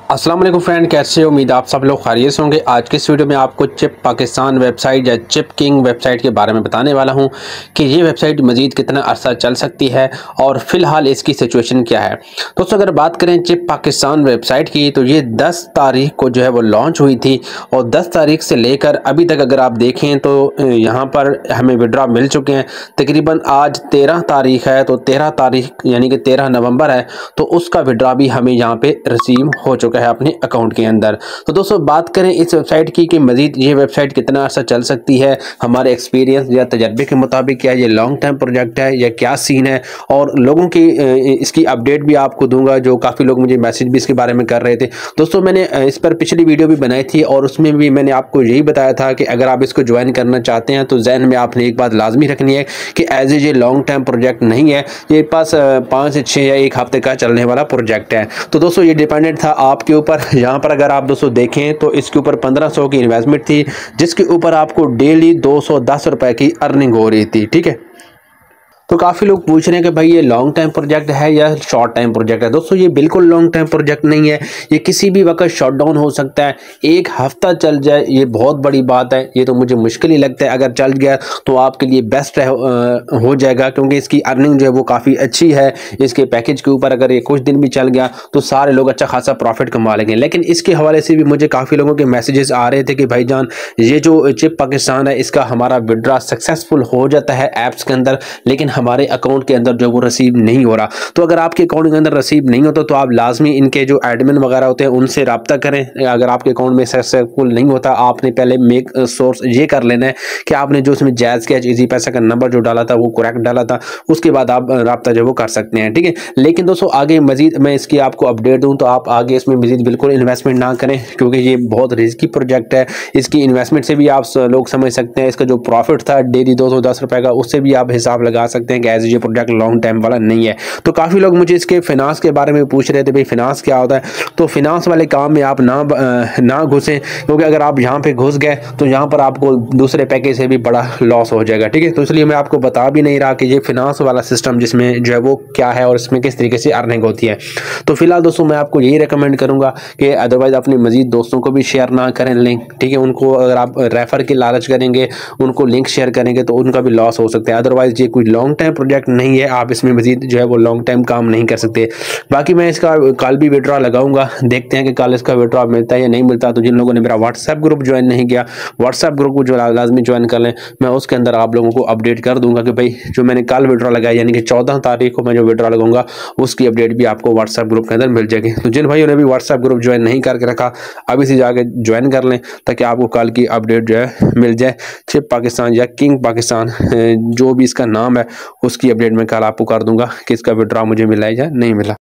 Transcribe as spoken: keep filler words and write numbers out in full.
अस्सलाम वालेकुम फ्रेंड, कैसे हो? उम्मीद आप सब लोग खैरियत से होंगे। आज के इस वीडियो में आपको चिप पाकिस्तान वेबसाइट या चिप किंग वेबसाइट के बारे में बताने वाला हूं कि ये वेबसाइट मज़ीद कितना अरसा चल सकती है और फ़िलहाल इसकी सिचुएशन क्या है। दोस्तों, अगर बात करें चिप पाकिस्तान वेबसाइट की तो ये दस तारीख को जो है वो लॉन्च हुई थी और दस तारीख से लेकर अभी तक अगर आप देखें तो यहाँ पर हमें विड्रा मिल चुके हैं। तकरीबन आज तेरह तारीख है तो तेरह तारीख यानी कि तेरह नवंबर है तो उसका विड्रा भी हमें यहाँ पे रिसीव हो चुका है अपने अकाउंट के अंदर। तो दोस्तों, बात करें इस वेबसाइट की कि मज़ीद ये वेबसाइट कितना अर्सा चल सकती है, हमारे एक्सपीरियंस या तजर्बे के मुताबिक क्या ये लॉन्ग टर्म प्रोजेक्ट है या क्या सीन है, और लोगों की इसकी अपडेट भी आपको दूंगा। जो काफ़ी लोग मुझे मैसेज भी इसके बारे में कर रहे थे। दोस्तों, मैंने इस पर पिछली वीडियो भी बनाई थी और उसमें भी मैंने आपको यही बताया था कि अगर आप इसको ज्वाइन करना चाहते हैं तो जहन में आपने एक बात लाजमी रखनी है कि एज ए ये लॉन्ग टर्म प्रोजेक्ट नहीं है, ये पास पाँच से छः या एक हफ्ते का चलने वाला प्रोजेक्ट है। तो दोस्तों, ये डिपेंडेंट था आपके ऊपर। यहाँ पर अगर आप दोस्तों देखें तो इसके ऊपर पंद्रह सौ की इन्वेस्टमेंट थी जिसके ऊपर आपको डेली दो सौ दस रुपए की अर्निंग हो रही थी। ठीक है, तो काफ़ी लोग पूछ रहे हैं कि भाई ये लॉन्ग टाइम प्रोजेक्ट है या शॉर्ट टाइम प्रोजेक्ट है। दोस्तों, ये बिल्कुल लॉन्ग टाइम प्रोजेक्ट नहीं है, ये किसी भी वक्त शट डाउन हो सकता है। एक हफ्ता चल जाए ये बहुत बड़ी बात है, ये तो मुझे मुश्किल ही लगता है। अगर चल गया तो आपके लिए बेस्ट हो जाएगा क्योंकि इसकी अर्निंग जो है वो काफ़ी अच्छी है। इसके पैकेज के ऊपर अगर ये कुछ दिन भी चल गया तो सारे लोग अच्छा खासा प्रॉफिट कमा लेंगे। लेकिन इसके हवाले से भी मुझे काफ़ी लोगों के मैसेजेस आ रहे थे कि भाईजान ये जो चिप पाकिस्तान है इसका हमारा विड्रा सक्सेसफुल हो जाता है ऐप्स के अंदर, लेकिन हमारे अकाउंट के अंदर जो वो रिसीव नहीं हो रहा। तो अगर आपके अकाउंट के अंदर रिसीव नहीं होता तो आप लाजमी इनके जो एडमिन वगैरह होते हैं उनसे रब्ता करें। अगर आपके अकाउंट में सक्सेसफुल नहीं होता, आपने पहले मेक सोर्स ये कर लेना है कि आपने जो उसमें जायज़ कैश इजी पैसा का नंबर जो डाला था वो करेक्ट डाला था, उसके बाद आप रब्ता जो वो कर सकते हैं। ठीक है, लेकिन दोस्तों आगे मजीद मैं इसकी आपको अपडेट दूँ तो आप आगे इसमें मजीद बिल्कुल इन्वेस्टमेंट ना करें क्योंकि ये बहुत रिस्की प्रोजेक्ट है। इसकी इन्वेस्टमेंट से भी आप लोग समझ सकते हैं, इसका जो प्रॉफिट था डेली दो सौ दस रुपये का, उससे भी आप हिसाब लगा सकते हैं कि एज ये प्रोजेक्ट लॉन्ग टाइम वाला नहीं है। तो काफ़ी लोग मुझे इसके फिनांस के बारे में पूछ रहे थे, भाई फिनांस क्या होता है। तो फिनांस वाले काम में आप ना ना घुसें क्योंकि अगर आप यहाँ पे घुस गए तो यहाँ पर आपको दूसरे पैकेज से भी बड़ा लॉस हो जाएगा। ठीक है, तो इसलिए मैं आपको बता भी नहीं रहा कि ये फिनांस वाला सिस्टम जिसमें जो है वो क्या है और इसमें किस तरीके से अर्निंग होती है। तो फिलहाल दोस्तों मैं आपको यही रिकमेंड करूँगा कि अदरवाइज अपने मजीद दोस्तों को भी शेयर ना करें लिंक। ठीक है, उनको अगर आप रेफर की लालच करेंगे, उनको लिंक शेयर करेंगे तो उनका भी लॉस हो सकता है। अदरवाइज ये कोई लॉन्ग टाइम प्रोजेक्ट नहीं है, आप इसमें मजीद जो है वो लॉन्ग टाइम काम नहीं कर सकते। बाकी मैं इसका कल भी विड्रॉ लगाऊंगा, देखते हैं कि कल इसका विड्रॉ मिलता है या नहीं मिलता। तो जिन लोगों ने मेरा व्हाट्सएप ग्रुप ज्वाइन नहीं किया, व्हाट्सएप ग्रुप को जो लाजमी ज्वाइन कर लें, मैं उसके अंदर आप लोगों को अपडेट कर दूंगा कि भाई जो मैंने कल विड्रॉ लगाया यानी कि चौदह तारीख को मैं जो विड्रॉ लगाऊंगा उसकी अपडेट भी आपको व्हाट्सएप ग्रुप के अंदर मिल जाएगी। तो जिन भाइयों ने भी व्हाट्सएप ग्रुप ज्वाइन नहीं करके रखा अभी से जाके ज्वाइन कर लें ताकि आपको कल की अपडेट जो है मिल जाए। चिप पाकिस्तान या किंग पाकिस्तान जो भी इसका नाम है उसकी अपडेट मैं कल आपको कर दूंगा कि इसका विड्रॉ मुझे मिला है या नहीं मिला।